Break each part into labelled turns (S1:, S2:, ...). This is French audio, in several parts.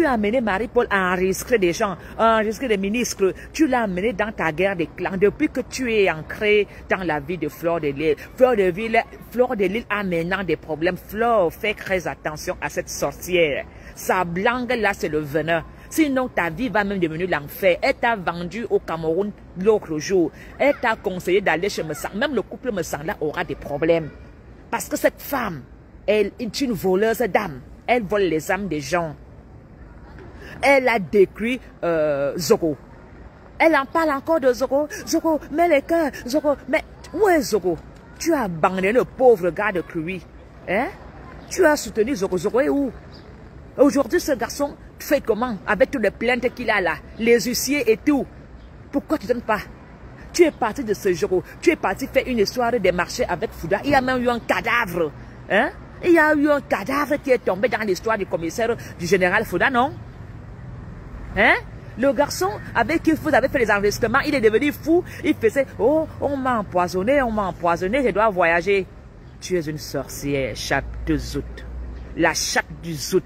S1: Tu as amené Marie-Paul à enregistrer des gens, à enregistrer des ministres. Tu l'as amené dans ta guerre des clans. Depuis que tu es ancré dans la vie de Fleur de Lys, Fleur de Lys a maintenant des problèmes. Fleur, fais très attention à cette sorcière. Sa blanque là, c'est le venin. Sinon, ta vie va même devenir l'enfer. Elle t'a vendu au Cameroun l'autre jour. Elle t'a conseillé d'aller chez Messang. Même le couple Messang-là aura des problèmes. Parce que cette femme, elle est une voleuse d'âmes. Elle vole les âmes des gens. Elle a décrit Zogo. Elle en parle encore de Zogo. Zogo, mets les cœurs. Zogo, mais où est Zogo? Tu as abandonné le pauvre gars de Cruy. Hein? Tu as soutenu Zogo. Zogo est où? Aujourd'hui, ce garçon fait comment? Avec toutes les plaintes qu'il a là, les huissiers et tout. Pourquoi tu ne donnes pas? Tu es parti de ce jour. Tu es parti faire une histoire des marchés avec Fouda. Il y a même eu un cadavre. Hein? Il y a eu un cadavre qui est tombé dans l'histoire du commissaire du général Fouda, non? Hein? Le garçon avec qui vous avez fait les enregistrements, il est devenu fou. Il faisait, oh, on m'a empoisonné, je dois voyager. Tu es une sorcière, chatte de Zout. La chatte du Zout.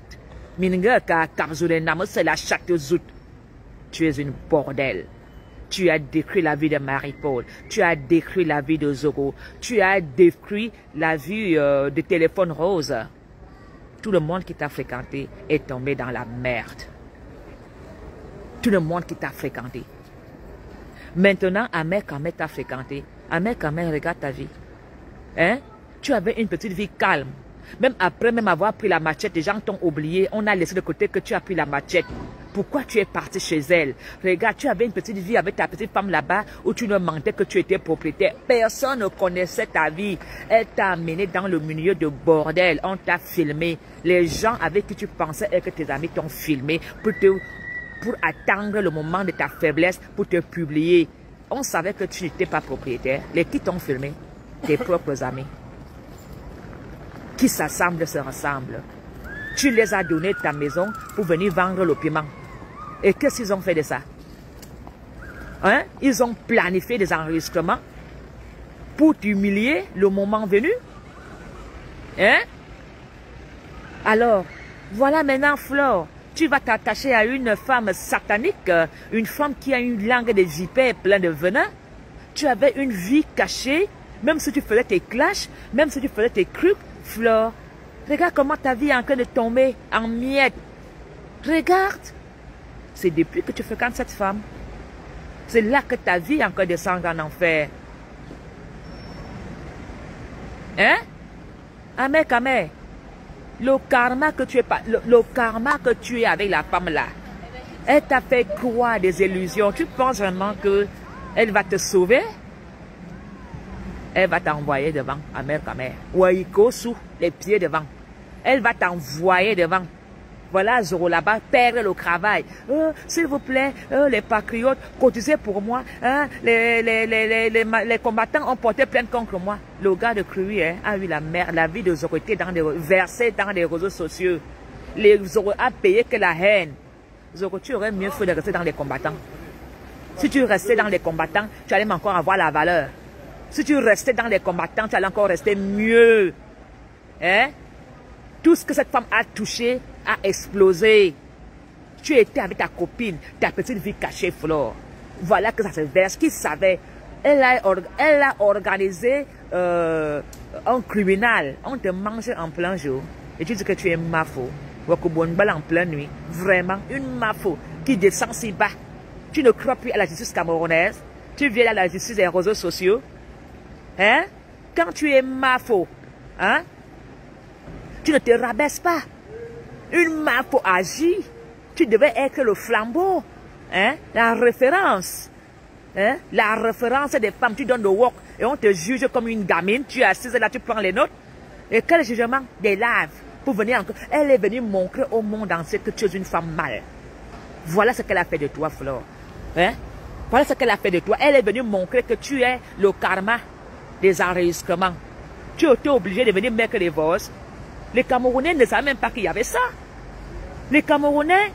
S1: C'est la chatte de Zout. Tu es une bordel. Tu as détruit la vie de Marie-Paul. Tu as détruit la vie de Zogo. Tu as détruit la vie de Téléphone Rose. Tout le monde qui t'a fréquenté est tombé dans la merde. Tout le monde qui t'a fréquenté. Maintenant, Ahmed Kamé t'a fréquenté. Ahmed Kamé, regarde ta vie. Hein? Tu avais une petite vie calme. Même après même avoir pris la machette, les gens t'ont oublié. On a laissé de côté que tu as pris la machette. Pourquoi tu es parti chez elle? Regarde, tu avais une petite vie avec ta petite femme là-bas où tu ne mentais que tu étais propriétaire. Personne ne connaissait ta vie. Elle t'a amené dans le milieu de bordel. On t'a filmé. Les gens avec qui tu pensais et que tes amis t'ont filmé pour attendre le moment de ta faiblesse pour te publier. On savait que tu n'étais pas propriétaire. Les qui t'ont filmé? Tes propres amis. Qui s'assemblent se ressemblent. Tu les as donné ta maison pour venir vendre le piment. Et qu'est-ce qu'ils ont fait de ça? Hein? Ils ont planifié des enregistrements pour t'humilier le moment venu. Hein? Alors, voilà maintenant Flore. Tu vas t'attacher à une femme satanique, une femme qui a une langue de vipère pleine de venin. Tu avais une vie cachée, même si tu faisais tes clashs, même si tu faisais tes trucs. Flore, regarde comment ta vie est en train de tomber en miettes. Regarde. C'est depuis que tu fréquentes cette femme. C'est là que ta vie est encore descend en enfer. Hein? Ahmed Kamé, le karma que tu es avec la femme là, elle t'a fait croire des illusions. Tu penses vraiment qu'elle va te sauver? Elle va t'envoyer devant, Ahmed Kamé. Waiko sous les pieds devant. Elle va t'envoyer devant. Voilà Zoro là-bas, perdre le travail. S'il vous plaît, les patriotes, cotisez pour moi. Hein, les combattants ont porté plainte contre moi. Le gars de Cruy a eu la vie de Zoro était versée dans les réseaux sociaux. Les Zoro a payé que la haine. Zoro, tu aurais mieux fait de rester dans les combattants. Si tu restais dans les combattants, tu allais encore avoir la valeur. Si tu restais dans les combattants, tu allais encore rester mieux. Hein? Tout ce que cette femme a touché a explosé. Tu étais avec ta copine, ta petite vie cachée, Flore. Voilà que ça se verse. Qui savait? Elle a organisé un criminel. On te mange en plein jour. Et tu dis que tu es mafo. Wakubonbal en pleine nuit. Vraiment, une mafo qui descend si bas. Tu ne crois plus à la justice camerounaise. Tu viens à la justice des réseaux sociaux. Hein? Quand tu es mafo, hein? Tu ne te rabaisse pas. Une mafo agit. Tu devais être le flambeau. Hein? La référence. Hein? La référence des femmes. Tu donnes le wok et on te juge comme une gamine. Tu es assise là, tu prends les notes. Et quel jugement? Des lives. Pour venir encore. Elle est venue montrer au monde entier que tu es une femme mal. Voilà ce qu'elle a fait de toi, Flore. Hein? Voilà ce qu'elle a fait de toi. Elle est venue montrer que tu es le karma des enregistrements. Tu étais obligé de venir mettre les voix. Les Camerounais ne savaient même pas qu'il y avait ça. Les Camerounais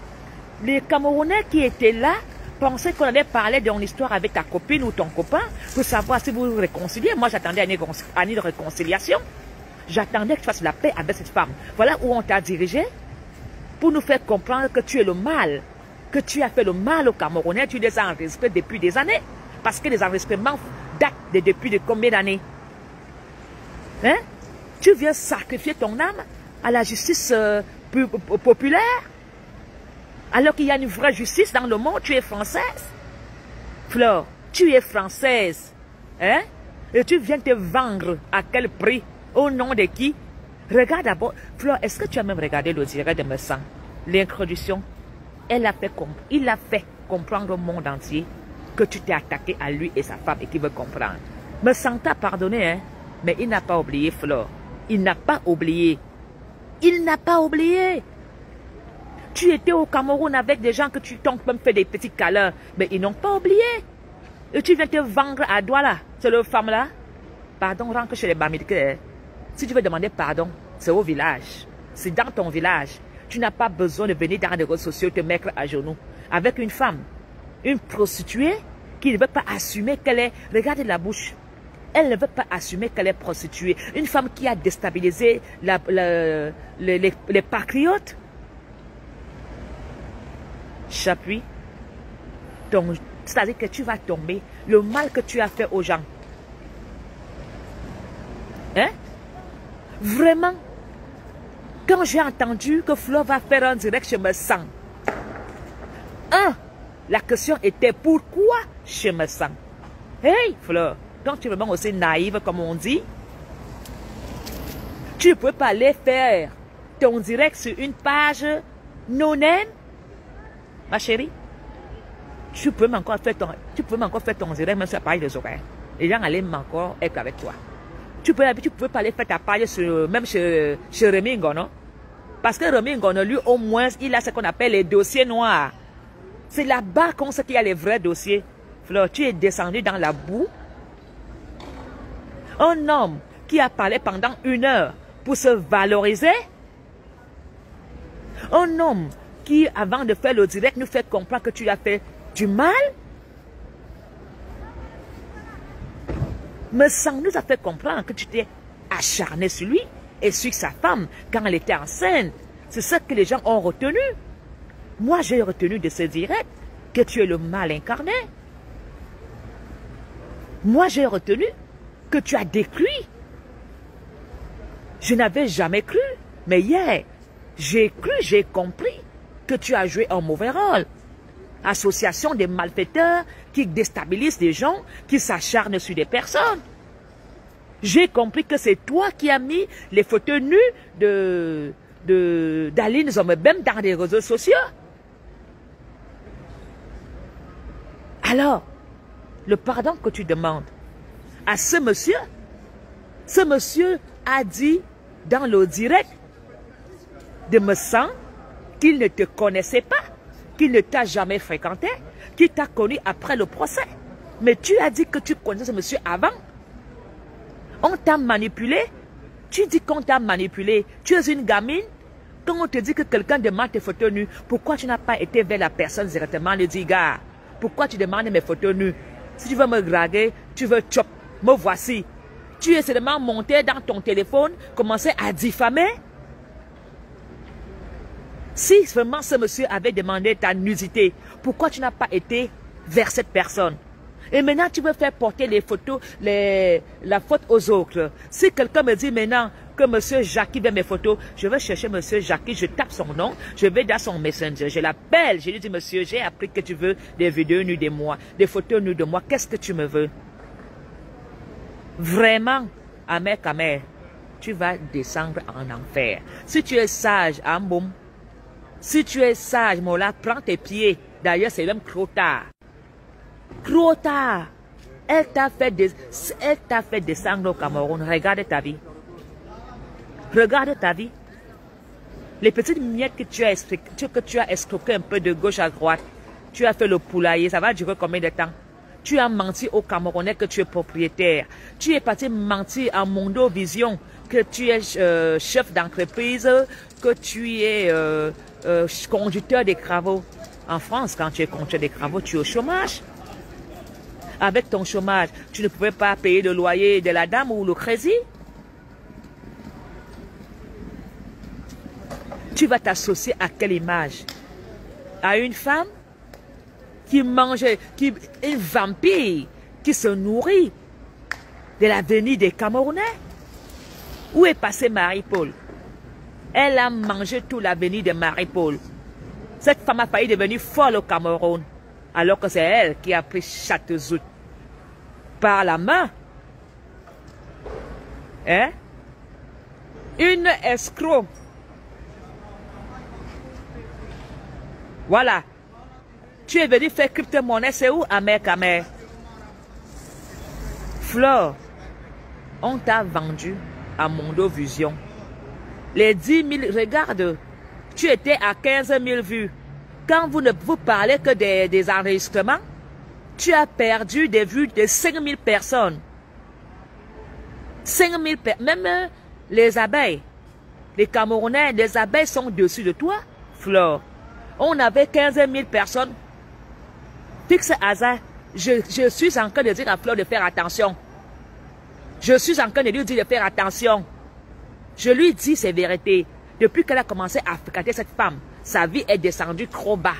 S1: qui étaient là pensaient qu'on allait parler de ton histoire avec ta copine ou ton copain pour savoir si vous vous réconciliez. Moi, j'attendais à une réconciliation. J'attendais que tu fasses la paix avec cette femme. Voilà où on t'a dirigé. pour nous faire comprendre que tu es le mal, que tu as fait le mal aux Camerounais, tu les as enregistrés depuis des années. Parce que les enregistrements datent depuis de combien d'années? Hein? Tu viens sacrifier ton âme à la justice populaire? Alors qu'il y a une vraie justice dans le monde, tu es française. Flore, tu es française. Hein? Et tu viens te vendre à quel prix? Au nom de qui? Regarde d'abord. Flore, est-ce que tu as même regardé le direct de Messang? L'introduction. Il a fait comprendre au monde entier que tu t'es attaqué à lui et sa femme et qu'il veut comprendre. Messang t'a pardonné, hein? Mais il n'a pas oublié, Flore. Il n'a pas oublié. Il n'a pas oublié. Tu étais au Cameroun avec des gens que tu t'ont même fait des petits câlins, mais ils n'ont pas oublié. Et tu viens te vendre à Douala, c'est leur femme là. Pardon, rentre chez les Bamileke. Si tu veux demander pardon, c'est au village. C'est dans ton village. Tu n'as pas besoin de venir dans les réseaux sociaux te mettre à genoux avec une femme, une prostituée qui ne veut pas assumer qu'elle est... Regardez la bouche. Elle ne veut pas assumer qu'elle est prostituée. Une femme qui a déstabilisé les patriotes. J'appuie. C'est-à-dire que tu vas tomber. Le mal que tu as fait aux gens. Hein? Vraiment. Quand j'ai entendu que Flo va faire un direct, je me sens. La question était pourquoi je me sens. Hey, Flo, quand tu es vraiment aussi naïve, comme on dit, tu ne peux pas aller faire ton direct sur une page non-name. Ma chérie, tu peux encore faire ton direct même sur la page des horaires. Les gens allaient encore être avec toi. Tu peux pas aller faire ta page même chez Rémi Ngono. Parce que Rémi Ngono, lui, au moins, il a ce qu'on appelle les dossiers noirs. C'est là-bas qu'on sait qu'il y a les vrais dossiers. Fleur, tu es descendu dans la boue. Un homme qui a parlé pendant 1 heure pour se valoriser. Un homme qui, avant de faire le direct, nous fait comprendre que tu as fait du mal. Messang nous a fait comprendre que tu t'es acharné sur lui et sur sa femme quand elle était enceinte. C'est ça que les gens ont retenu. Moi, j'ai retenu de ce direct que tu es le mal incarné. Moi, j'ai retenu que tu as détruit. Je n'avais jamais cru, mais hier, j'ai cru, j'ai compris que tu as joué un mauvais rôle. Association des malfaiteurs qui déstabilisent des gens, qui s'acharnent sur des personnes. J'ai compris que c'est toi qui as mis les photos nues d'Aline Zomebem dans les réseaux sociaux. Alors, le pardon que tu demandes à ce monsieur a dit dans le direct de Messang qu'il ne te connaissait pas, qu'il ne t'a jamais fréquenté, qu'il t'a connu après le procès. Mais tu as dit que tu connaissais ce monsieur avant. On t'a manipulé. Tu dis qu'on t'a manipulé. Tu es une gamine. Quand on te dit que quelqu'un demande tes photos nues, pourquoi tu n'as pas été vers la personne directement lui dire, gars, pourquoi tu demandes mes photos nues? Si tu veux me draguer, tu veux chop, me voici. Tu es seulement monté dans ton téléphone, commencé à diffamer. Si vraiment ce monsieur avait demandé ta nudité, pourquoi tu n'as pas été vers cette personne? Et maintenant, tu veux faire porter les photos, la faute aux autres. Si quelqu'un me dit maintenant que monsieur Jackie veut mes photos, je vais chercher monsieur Jackie, je tape son nom, je vais dans son messenger, je l'appelle, je lui dis, monsieur, j'ai appris que tu veux des vidéos nues de moi, des photos nues de moi, qu'est-ce que tu me veux? Vraiment, Amer Kamer, tu vas descendre en enfer. Si tu es sage, Amboum, si tu es sage, Mola, prends tes pieds. D'ailleurs, c'est même trop tard. Trop tard. Elle t'a fait descendre au Cameroun. Regarde ta vie. Regarde ta vie. Les petites miettes que tu as escroqué un peu de gauche à droite. Tu as fait le poulailler. Ça va durer combien de temps? Tu as menti aux Camerounais que tu es propriétaire. Tu es parti mentir à Mondo Vision que tu es chef d'entreprise, que tu es conducteur des travaux. En France, quand tu es conducteur des travaux, tu es au chômage. Avec ton chômage, tu ne pouvais pas payer le loyer de la dame ou le crédit. Tu vas t'associer à quelle image? À une femme qui mange, une vampire qui se nourrit de l'avenir des Camerounais? Où est passé Marie-Paul? Elle a mangé tout l'avenir de Marie-Paul. Cette femme a failli devenir folle au Cameroun, alors que c'est elle qui a pris Châteauzout par la main. Hein? Une escroc. Voilà. Tu es venu faire crypto-monnaie, c'est où, Amer Kamer? Flore, on t'a vendu à Mondo Vision. Les 10 000, regarde, tu étais à 15 000 vues. Quand vous ne vous parlez que des enregistrements, tu as perdu des vues de 5 000 personnes. 5 000 personnes, même les abeilles, les Camerounais, les abeilles sont dessus de toi, Flore. On avait 15 000 personnes. Fixe hasard, je suis en train de dire à Flore de faire attention. Je suis en train de lui dire de faire attention. Je lui dis ces vérités. Depuis qu'elle a commencé à fréquenter cette femme, sa vie est descendue trop bas.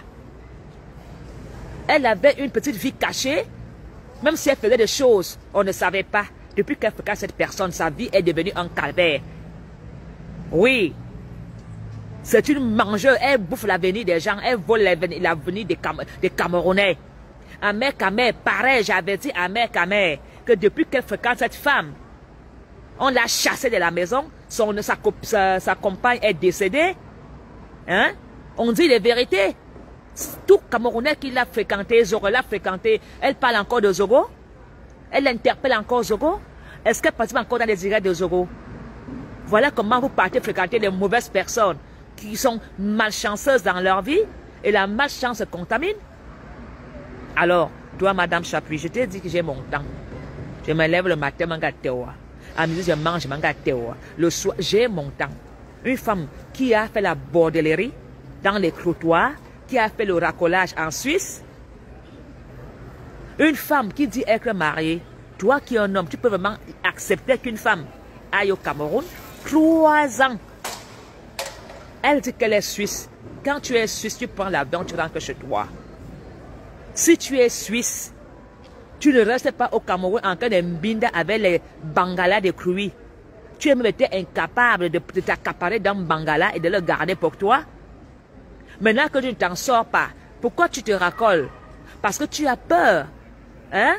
S1: Elle avait une petite vie cachée. Même si elle faisait des choses, on ne savait pas. Depuis qu'elle fréquente cette personne, sa vie est devenue un calvaire. Oui. C'est une mangeuse. Elle bouffe l'avenir des gens. Elle vole l'avenir des Camerounais. Amer Kamer, pareil, j'avais dit à Amer Kamer que depuis qu'elle fréquente cette femme, on l'a chassée de la maison, sa compagne est décédée. Hein? On dit les vérités. Tout Camerounais qui l'a fréquenté, Zogo l'a fréquenté, elle parle encore de Zogo? Elle interpelle encore Zogo? Est-ce qu'elle participe encore dans les directs de Zogo? Voilà comment vous partez fréquenter les mauvaises personnes qui sont malchanceuses dans leur vie et la malchance se contamine. Alors, toi, Madame Chapuis, je t'ai dit que j'ai mon temps. Je me lève le matin, à midi, je mange, le soir, j'ai mon temps. Une femme qui a fait la bordellerie dans les trottoirs, qui a fait le racolage en Suisse. Une femme qui dit être mariée. Toi qui es un homme, tu peux vraiment accepter qu'une femme aille au Cameroun 3 ans. Elle dit qu'elle est suisse. Quand tu es suisse, tu prends l'avion, tu rentres chez toi. Si tu es suisse, tu ne restes pas au Cameroun en train de mbinda avec les bangalas de Crouy. Tu es même été incapable de t'accaparer dans bangala et de le garder pour toi. Maintenant que tu ne t'en sors pas, pourquoi tu te racoles? Parce que tu as peur. Hein?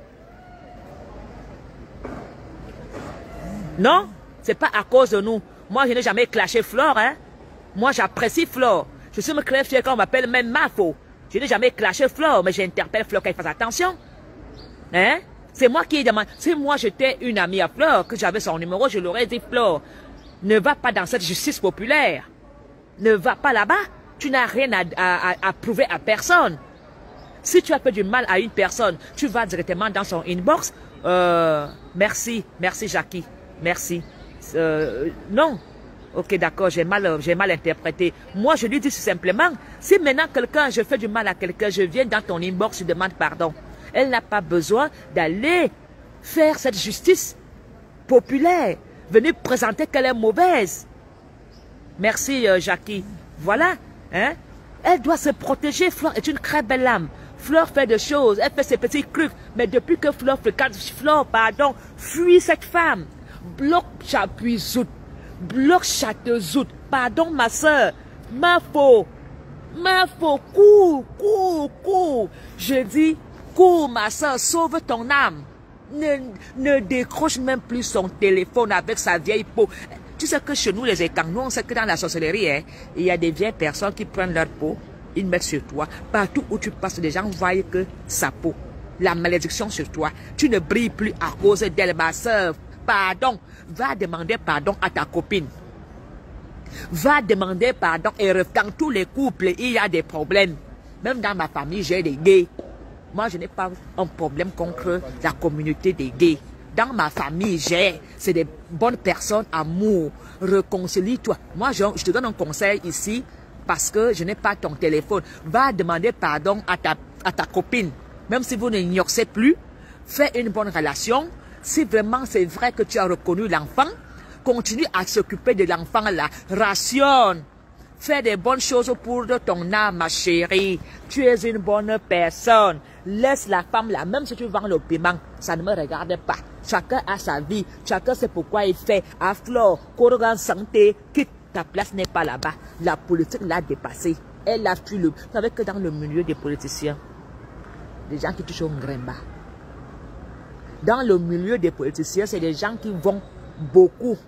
S1: Non, c'est pas à cause de nous. Moi, je n'ai jamais clashé Flore. Hein? Moi, j'apprécie Flore. Je suis très fier quand on m'appelle même Mafo. Je n'ai jamais clashé Flore, mais j'interpelle Flore qu'elle fasse attention. Hein? C'est moi qui demande. Si moi j'étais une amie à Flore, que j'avais son numéro, je l'aurais dit, Flore, ne va pas dans cette justice populaire. Ne va pas là-bas. Tu n'as rien à prouver à personne. Si tu as fait du mal à une personne, tu vas directement dans son inbox. Merci Jackie. Merci. Non. Ok, d'accord, j'ai mal interprété. Moi, je lui dis simplement, si maintenant je fais du mal à quelqu'un, je viens dans ton inbox, je demande pardon. Elle n'a pas besoin d'aller faire cette justice populaire. Venir présenter qu'elle est mauvaise. Merci, Jackie. Voilà. Hein? Elle doit se protéger. Flore est une très belle âme. Flore fait des choses. Elle fait ses petits trucs. Mais depuis que Flore fréquente, fuis cette femme. Bloque Chapuis-Zout. Bloque Châteauzout. Pardon, ma soeur. Mafo, cours. Je dis, cours, ma soeur, sauve ton âme. Ne décroche même plus son téléphone avec sa vieille peau. Tu sais que chez nous, les Écangnos, on sait que dans la sorcellerie, hein, il y a des vieilles personnes qui prennent leur peau, ils mettent sur toi. Partout où tu passes, les gens voient que sa peau. La malédiction sur toi. Tu ne brilles plus à cause d'elle, ma soeur. Pardon. Va demander pardon à ta copine. Va demander pardon et dans tous les couples, il y a des problèmes. Même dans ma famille, j'ai des gays. Moi, je n'ai pas un problème contre la communauté des gays. Dans ma famille, c'est des bonnes personnes, amour, réconcilie-toi. Moi, je te donne un conseil ici parce que je n'ai pas ton téléphone. Va demander pardon à ta copine. Même si vous ne n'ignorez plus, fais une bonne relation. Si vraiment c'est vrai que tu as reconnu l'enfant, continue à s'occuper de l'enfant là. Rationne. Fais des bonnes choses pour ton âme, ma chérie. Tu es une bonne personne. Laisse la femme là, même si tu vends le piment, ça ne me regarde pas. Chacun a sa vie, chacun sait pourquoi il fait. À Flore, Korogan Santé, quitte, ta place n'est pas là-bas. La politique l'a dépassé. Elle a fui le... Vous savez que dans le milieu des politiciens, des gens qui touchent au grimba. Dans le milieu des politiciens, c'est des gens qui vont beaucoup.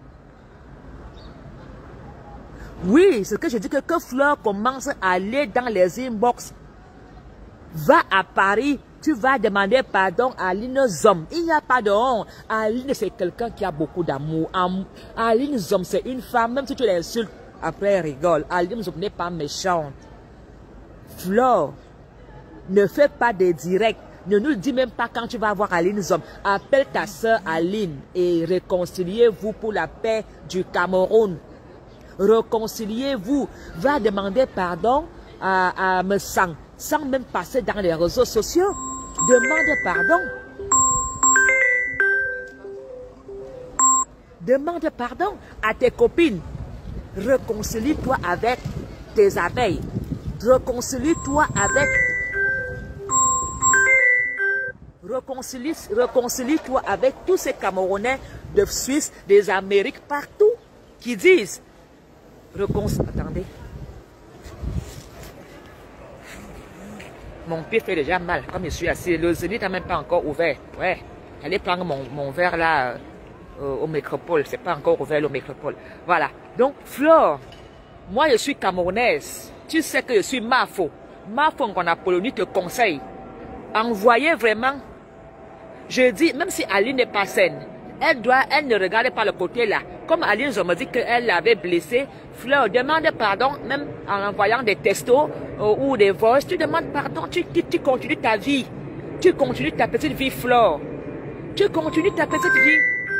S1: Oui, c'est ce que je dis que Fleur commence à aller dans les inbox. Va à Paris, tu vas demander pardon à Aline Zom. Il n'y a pas de honte. Aline, c'est quelqu'un qui a beaucoup d'amour. Aline Zom, c'est une femme, même si tu l'insultes, après elle rigole. Aline Zom n'est pas méchante. Fleur, ne fais pas des directs. Ne nous dis même pas quand tu vas voir Aline Zom. Appelle ta soeur Aline et réconciliez-vous pour la paix du Cameroun. Réconciliez-vous. Va demander pardon à Messang sans même passer dans les réseaux sociaux. Demande pardon. Demande pardon à tes copines. Réconcilie-toi avec tes abeilles. Réconcilie-toi avec... Réconcilie-toi avec tous ces Camerounais de Suisse, des Amériques, partout, qui disent... Attendez. Mon pied fait déjà mal, comme je suis assis. Le zénith n'a même pas encore ouvert. Ouais, j'allais prendre mon verre là au métropole. C'est pas encore ouvert au métropole. Voilà. Donc, Flore, moi je suis camerounaise. Tu sais que je suis Mafo. Mafo en Apollonie te conseille. Envoyez vraiment. Je dis, même si Aline n'est pas saine, elle ne regarde pas le côté là. Comme Aline, je me dis qu'elle l'avait blessée. Fleur, demande pardon, même en envoyant des textos ou des voices. Tu demandes pardon, tu continues ta vie. Tu continues ta petite vie, Fleur. Tu continues ta petite vie.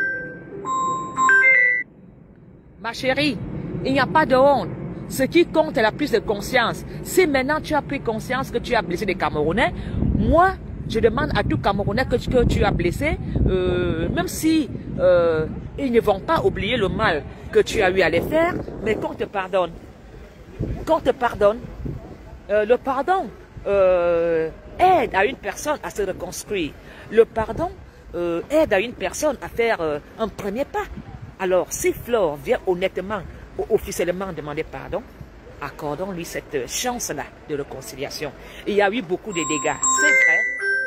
S1: Ma chérie, il n'y a pas de honte. Ce qui compte est la prise de conscience. Si maintenant tu as pris conscience que tu as blessé des Camerounais, moi, je demande à tout Camerounais que tu as blessé, même si ils ne vont pas oublier le mal que tu as eu à les faire, mais qu'on te pardonne. Qu'on te pardonne. Le pardon aide à une personne à se reconstruire. Le pardon aide à une personne à faire un premier pas. Alors, si Flore vient honnêtement, officiellement demander pardon, accordons-lui cette chance-là de réconciliation. Il y a eu beaucoup de dégâts, c'est vrai.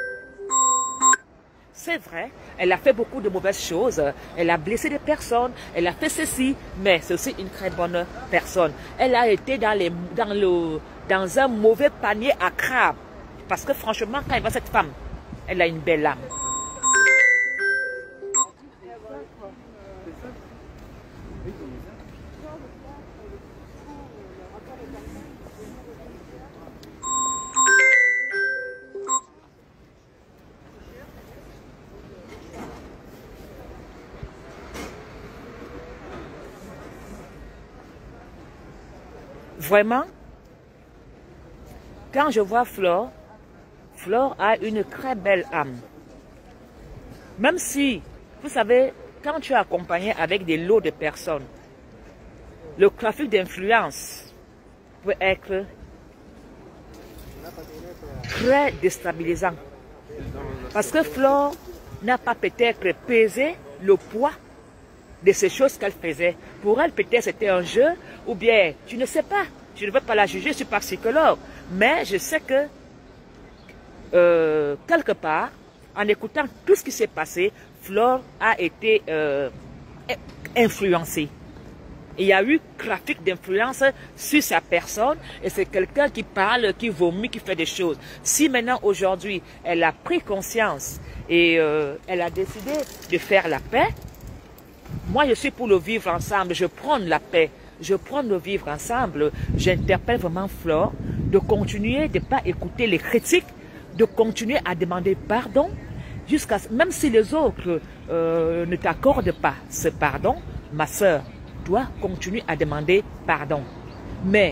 S1: C'est vrai, elle a fait beaucoup de mauvaises choses, elle a blessé des personnes, elle a fait ceci, mais c'est aussi une très bonne personne. Elle a été dans un mauvais panier à crabe. Parce que franchement, quand elle voit cette femme, elle a une belle âme. Vraiment, quand je vois Flore, Flore a une très belle âme. Même si, vous savez, quand tu es accompagné avec des lots de personnes, le trafic d'influence peut être très déstabilisant. Parce que Flore n'a pas peut-être pesé le poids de ces choses qu'elle faisait. Pour elle, peut-être c'était un jeu, ou bien, je ne sais pas. Je ne veux pas la juger, je ne suis pas psychologue. Mais je sais que, quelque part, en écoutant tout ce qui s'est passé, Flore a été influencée. Il y a eu trafic d'influence sur sa personne, et c'est quelqu'un qui parle, qui vomit, qui fait des choses. Si maintenant, aujourd'hui, elle a pris conscience et elle a décidé de faire la paix, moi, je suis pour le vivre ensemble. Je prends la paix. Je prends le vivre ensemble. J'interpelle vraiment Flore de continuer de ne pas écouter les critiques, de continuer à demander pardon, jusqu'à même si les autres ne t'accordent pas ce pardon, ma soeur, toi, continue à demander pardon. Mais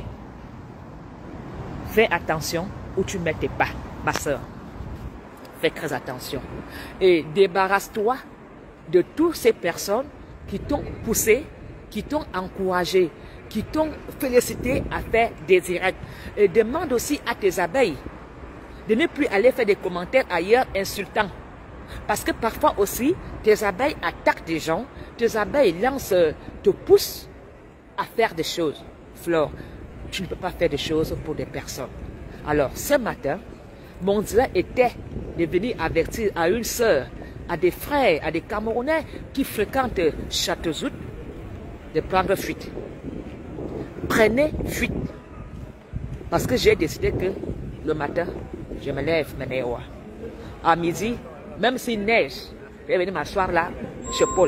S1: fais attention où tu mets tes pas, ma soeur. Fais très attention. Et débarrasse-toi de toutes ces personnes qui t'ont poussé, qui t'ont encouragé, qui t'ont félicité à faire des directs. Et demande aussi à tes abeilles de ne plus aller faire des commentaires ailleurs insultants. Parce que parfois aussi, tes abeilles attaquent des gens, tes abeilles te poussent à faire des choses. Flore, tu ne peux pas faire des choses pour des personnes. Alors, ce matin, mon Dieu était de venir avertir à une sœur, à des frères, à des Camerounais qui fréquentent Châteauzout, de prendre fuite. Prenez fuite. Parce que j'ai décidé que le matin, je me lève, à midi, même s'il neige, je vais venir m'asseoir là, chez Paul.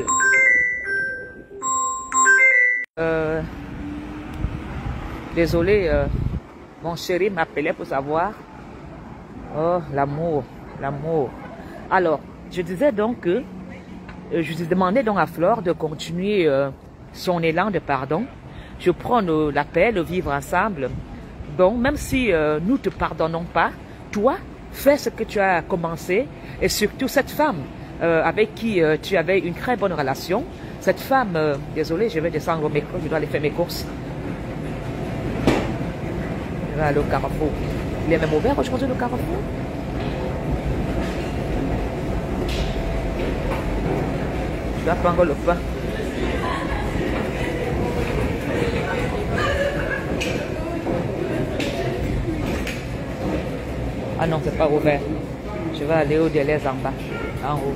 S1: Désolé, mon chéri m'appelait pour savoir. Oh, l'amour, l'amour. Alors, je disais donc que je demandais donc à Flore de continuer son élan de pardon. Je prends l'appel, vivre ensemble. Donc, même si nous ne te pardonnons pas, toi, fais ce que tu as commencé. Et surtout cette femme avec qui tu avais une très bonne relation. Cette femme, désolé, je vais descendre au métro, je dois aller faire mes courses. Je vais aller au Carrefour. Il est même ouvert aujourd'hui le Carrefour? Je dois prendre le pain. Ah non, c'est pas ouvert. Je vais aller au délai en bas, en haut.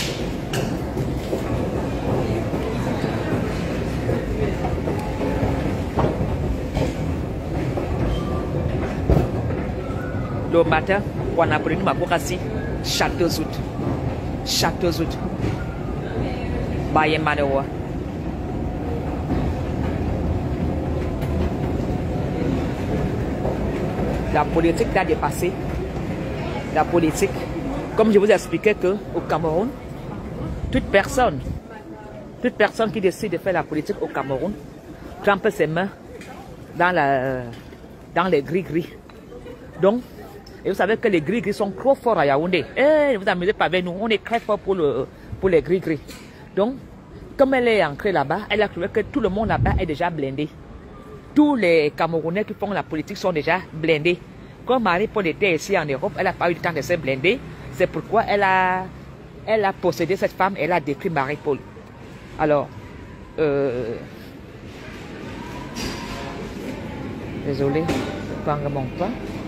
S1: Le matin, on a pris ma bocassi, Châteauzout. Châteauzout. Baye Manoa. La politique t'a dépassé. La politique, comme je vous ai expliqué qu'au Cameroun, toute personne qui décide de faire la politique au Cameroun, trempe ses mains dans les gris-gris. Donc, et vous savez que les gris-gris sont trop forts à Yaoundé. Ne vous amusez pas avec nous, on est très fort pour les gris-gris. Donc, comme elle est entrée là-bas, elle a trouvé que tout le monde là-bas est déjà blindé. Tous les Camerounais qui font la politique sont déjà blindés. Comme Marie-Paul était ici en Europe, elle n'a pas eu le temps de se blinder. C'est pourquoi elle a possédé cette femme, elle a décrit Marie-Paul. Alors, désolé, je prends mon pain.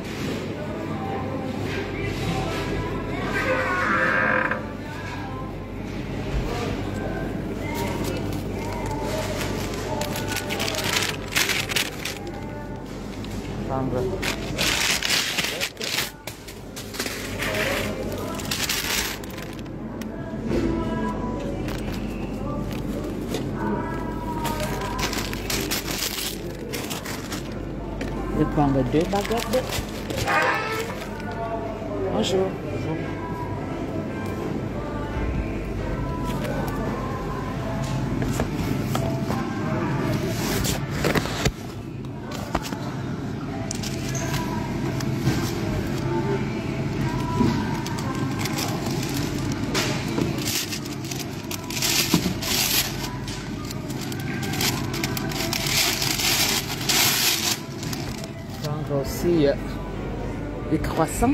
S1: Je vais prendre 2 baguettes. Bonjour. Bonjour. Aussi des croissants.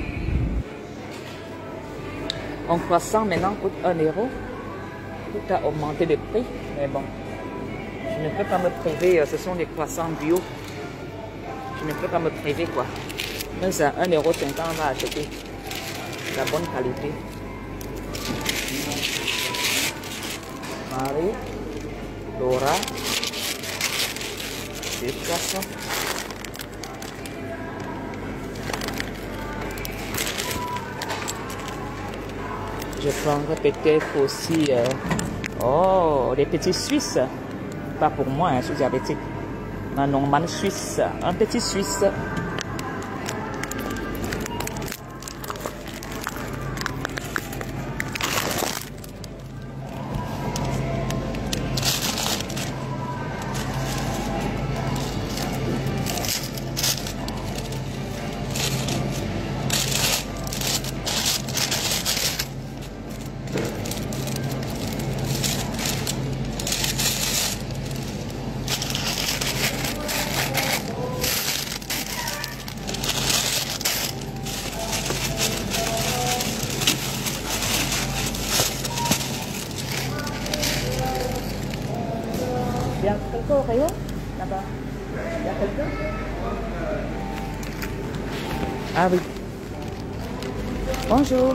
S1: Un croissant maintenant coûte 1 €. Tout a augmenté de prix, mais bon, je ne peux pas me priver. Ce sont des croissants bio. Je ne peux pas me priver quoi. Même ça, 1,50 €, on va acheter la bonne qualité. Marie, Laura, des croissants. Je prendrai peut-être aussi des petits Suisses. Pas pour moi, je suis diabétique. Un Norman suisse. Un petit Suisse. Ah oui. Bonjour.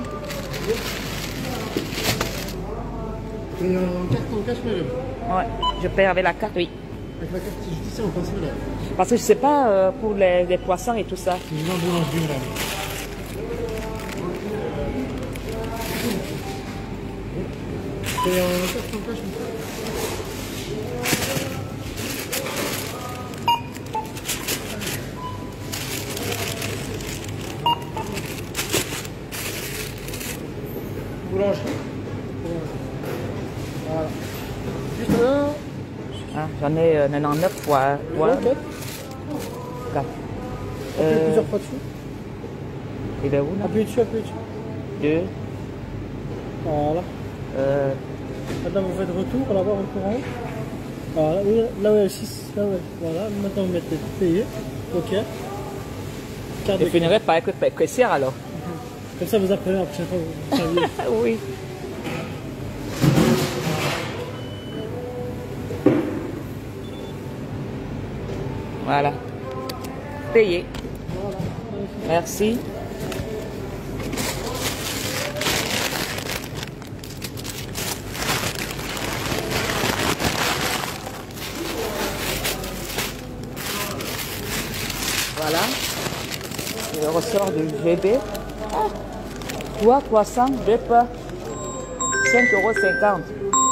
S2: Et en carte en cash, madame?
S1: Ouais, je paie avec la carte, oui.
S2: Avec la carte, c'est juste ici, on passe, madame.
S1: Parce que je sais pas pour les poissons et tout ça.
S2: C'est une boulangerie, madame. Et en carte en cash, madame. Boulangerie. Voilà. Juste là.
S1: Ah, j'en ai 99 fois.
S2: Voilà. Appuyez plusieurs fois dessus.
S1: Il est où là?
S2: Appuyez dessus, appuyez dessus.
S1: 2.
S2: Voilà. Maintenant vous faites retour, là-bas, retour en haut. Voilà, oui, là ouais, 6. Là ouais. Voilà. Maintenant vous mettez payer. Ok. Carte
S1: Je
S2: de
S1: finirai par être caissière alors.
S2: Comme ça vous apprenez la prochaine fois vous saviez.
S1: Oui. Voilà. Payé. Merci. Voilà. Je ressors du GB. 3 croissants, 2 pains. 5,50 €.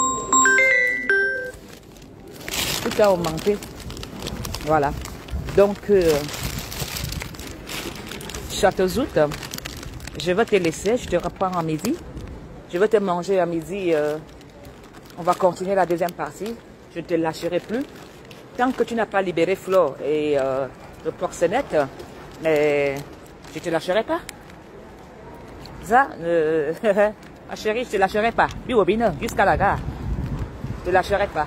S1: Tout a augmenté. Voilà. Donc, Châteauzout, je vais te laisser, je te reprends à midi. Je vais te manger à midi. On va continuer la deuxième partie. Je ne te lâcherai plus. Tant que tu n'as pas libéré Flo et le proxénète, mais je ne te lâcherai pas. Ça, ma chérie, je ne te lâcherai pas. Jusqu'à la gare. Je ne te lâcherai pas.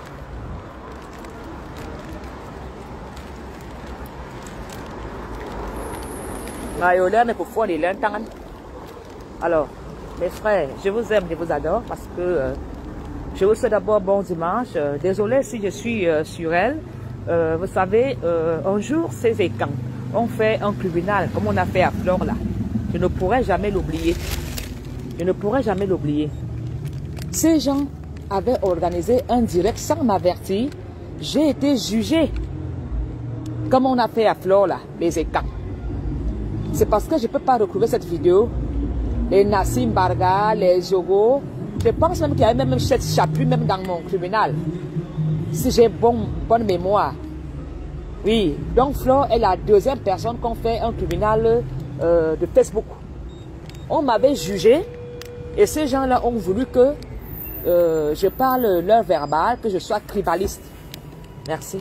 S1: Alors, mes frères, je vous aime, je vous adore parce que je vous souhaite d'abord bon dimanche. Désolé si je suis sur elle. Vous savez, un jour, ces écans ont fait un tribunal comme on a fait à Flore là. Je ne pourrai jamais l'oublier. Je ne pourrai jamais l'oublier. Ces gens avaient organisé un direct sans m'avertir. J'ai été jugé comme on a fait à Flore là, les écans. C'est parce que je ne peux pas retrouver cette vidéo. Les Nassim Barga, les Jogo. Je pense même qu'il y avait même cette chapeau même dans mon tribunal. Si j'ai bonne mémoire. Oui, donc Flo est la deuxième personne qu'on fait un tribunal de Facebook. On m'avait jugé et ces gens-là ont voulu que je parle leur verbal, que je sois tribaliste. Merci.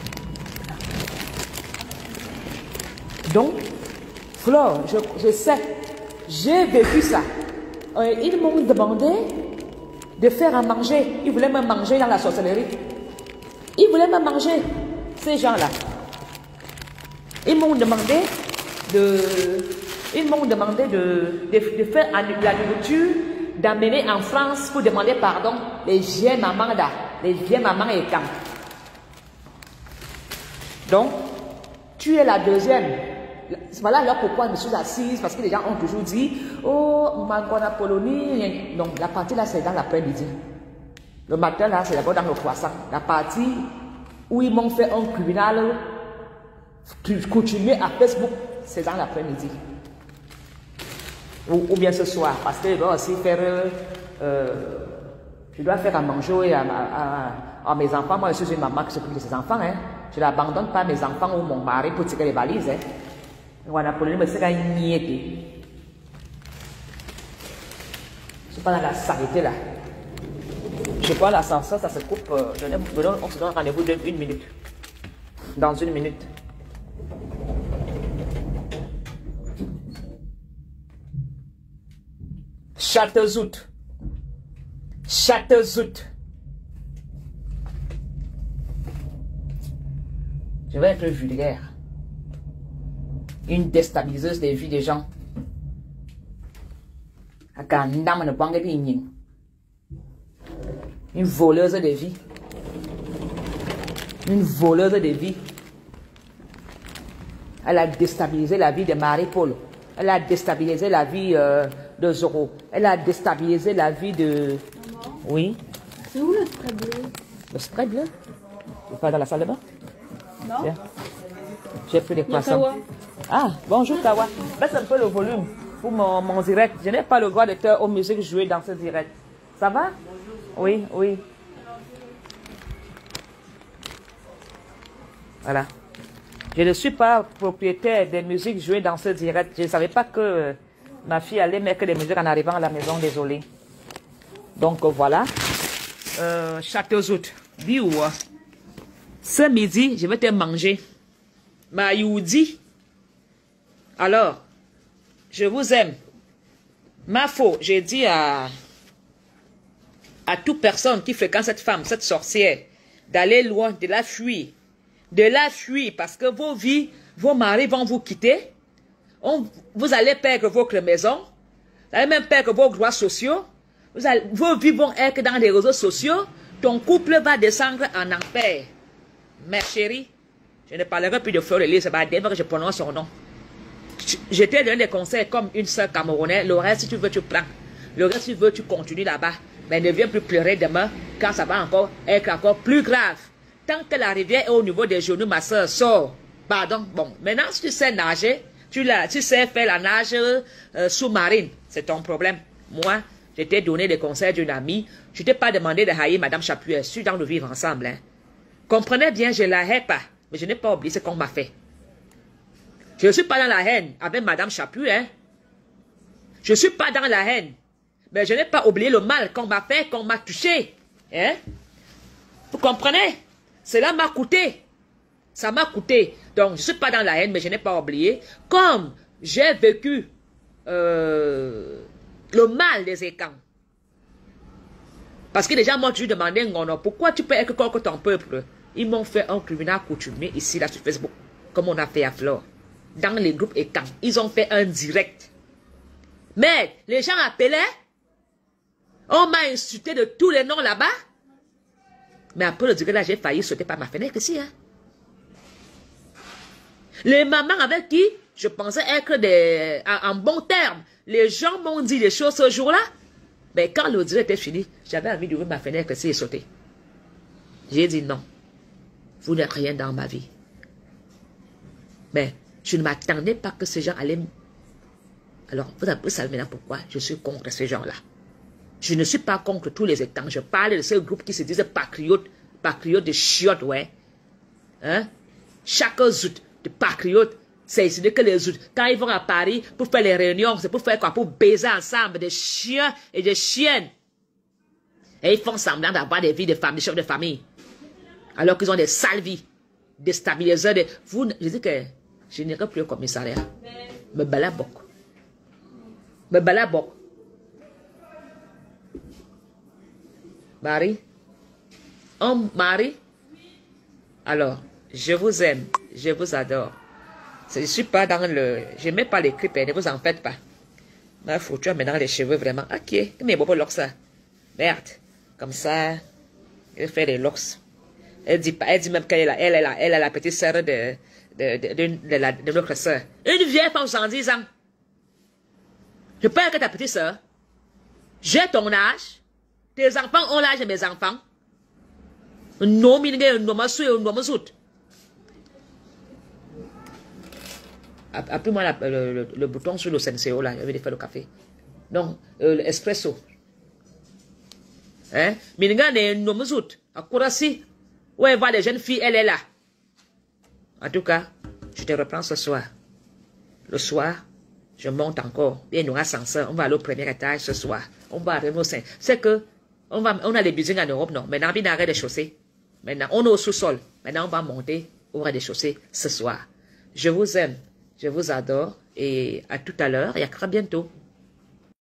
S1: Donc, Flore, je sais, j'ai vécu ça. Ils m'ont demandé de faire à manger. Ils voulaient me manger dans la sorcellerie. Ils voulaient me manger, ces gens-là. Ils m'ont demandé de faire la nourriture, d'amener en France pour demander pardon les vieilles mamans là, les vieilles mamans et quand. Donc, tu es la deuxième. Voilà alors pourquoi je me suis assise, parce que les gens ont toujours dit, oh, Mangona Polonie. Non, la partie là, c'est dans l'après-midi. Le matin là, c'est d'abord dans le croissant. La partie où ils m'ont fait un tribunal coutumier à Facebook, c'est dans l'après-midi. Ou bien ce soir, parce que je dois aussi faire, je dois faire à manger à mes enfants. Moi, je suis une maman qui s'occupe de ses enfants. Hein. Je n'abandonne pas mes enfants ou mon mari pour tirer les valises. Hein. Voilà, pour lui, mais c'est une niété. Je suis pas dans la saleté là. Je vois l'ascenseur, ça se coupe. On se donne rendez-vous d'une minute. Dans une minute. Châteauzout. Châteauzout. Je vais être vulgaire. Une déstabiliseuse des vies des gens. Une voleuse de vie. Une voleuse de vie. Elle a déstabilisé la vie de Marie-Paul. Elle a déstabilisé la vie de Zoro. Elle a déstabilisé la vie de... Oui.
S3: C'est où le spray bleu?
S1: Le spray bleu? Tu pas dans la salle de bain?
S3: Non.
S1: Bien. J'ai pris les croissants. Ah, bonjour Kawa. Baisse un peu le volume pour mon direct. Je n'ai pas le droit de te aux musiques jouer dans ce direct. Ça va? Oui, oui. Voilà. Je ne suis pas propriétaire des musiques jouées dans ce direct. Je ne savais pas que ma fille allait mettre des musiques en arrivant à la maison, désolé. Donc voilà. Châteauzout. Biou. Ce midi, je vais te manger. Ma youdi. Alors, je vous aime. Ma faux, j'ai dit à toute personne qui fréquente cette femme, cette sorcière, d'aller loin, de la fuir. De la fuir parce que vos vies, vos maris vont vous quitter. Vous allez perdre votre maison. Vous allez même perdre vos droits sociaux. Vos vies vont être dans les réseaux sociaux. Ton couple va descendre en enfer. Ma chérie, je ne parlerai plus de Fleur-Élise, c'est pas que je prononce son nom. Je t'ai donné des conseils comme une sœur camerounaise. Le reste, si tu veux, tu prends. Le reste, si tu veux, tu continues là-bas. Mais ne viens plus pleurer demain quand ça va encore être encore plus grave. Tant que la rivière est au niveau des genoux, ma soeur, sort. Pardon. Bon, maintenant, si tu sais nager, tu sais faire la nage sous-marine. C'est ton problème. Moi, je t'ai donné des conseils d'une amie. Je ne t'ai pas demandé de haïr Madame Chapuis. Je suis dans le vivre ensemble. Hein. Comprenez bien, je ne la hais pas. Mais je n'ai pas oublié ce qu'on m'a fait. Je ne suis pas dans la haine avec Madame Chapuis. Hein. Je ne suis pas dans la haine. Mais je n'ai pas oublié le mal qu'on m'a fait, qu'on m'a touché. Hein? Vous comprenez? Cela m'a coûté. Ça m'a coûté. Donc, je ne suis pas dans la haine, mais je n'ai pas oublié. Comme j'ai vécu le mal des écans. Parce que les gens m'ont toujours demandé, pourquoi tu peux être contre ton peuple? Ils m'ont fait un criminel coutumier ici, là, sur Facebook. Comme on a fait à Flore. Dans les groupes écans. Ils ont fait un direct. Mais, les gens appelaient. On m'a insulté de tous les noms là-bas. Mais après le direct là, j'ai failli sauter par ma fenêtre ici. Hein. Les mamans avec qui je pensais être en bon terme, les gens m'ont dit des choses ce jour-là. Mais quand le direct était fini, j'avais envie d'ouvrir ma fenêtre ici et sauter. J'ai dit non. Vous n'êtes rien dans ma vie. Mais je ne m'attendais pas que ces gens allaient... Alors, vous savez maintenant pourquoi je suis contre ces gens-là. Je ne suis pas contre tous les étangs. Je parle de ce groupe qui se disent patriotes de chiottes, ouais. Hein? Chaque zout de patriotes, c'est ici que les zout. Quand ils vont à Paris pour faire les réunions, c'est pour faire quoi? Pour baiser ensemble des chiens et des chiennes. Et ils font semblant d'avoir des vies de femmes, des chefs de famille. Alors qu'ils ont des sales vies. Des stabiliseurs. Je dis que je n'irai plus au commissariat. Me balabok. Me balabok. Marie? Oh, Marie? Alors, je vous aime, je vous adore. Je ne suis pas dans le... Je ne mets pas les clips, ne vous en faites pas. Ma foutu maintenant les cheveux vraiment. Ok, mais bon, locks ça. Merde. Comme ça, elle fait les locks. Elle dit même qu'elle est la petite sœur de notre sœur. Une vieille femme de 110 ans. Je parle que ta petite sœur. J'ai ton âge. Tes enfants ont l'âge de mes enfants. Non, appuie-moi le bouton sur le Senseo là, je vais faire le café. Non, l'espresso. Hein? Minga ne nomazout. Akurasi. Ouais, voir les jeunes filles, elle est là. En tout cas, je te reprends ce soir. Le soir, je monte encore. Bien, nous ascenseur. On va aller au premier étage ce soir. On va arriver au sein. C'est que on a les buildings en Europe, non. Maintenant, on a des chaussées. Maintenant, on est au sous-sol. Maintenant, on va monter au rez-de-chaussée ce soir. Je vous aime. Je vous adore. Et à tout à l'heure et à très bientôt.